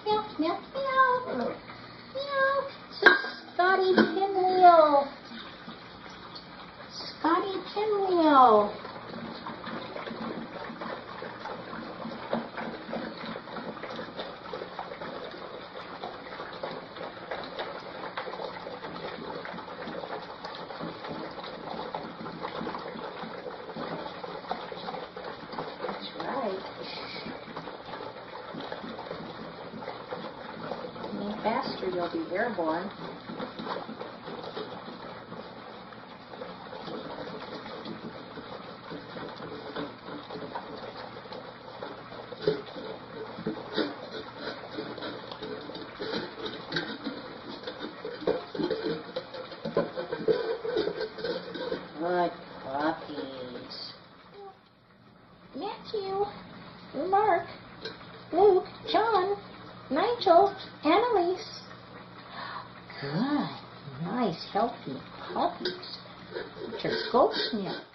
meow, meow, meow. Meow. It's a Scotty Pinwheel. Scotty Pinwheel. That's right. Any faster, you'll be airborne. Good puppies. Matthew, Mark, Luke, John, Nigel, Annalise. Good, nice, healthy puppies. Get your goat's milk.